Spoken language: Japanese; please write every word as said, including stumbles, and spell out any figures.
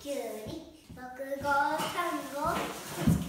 きゅうにろくごさんご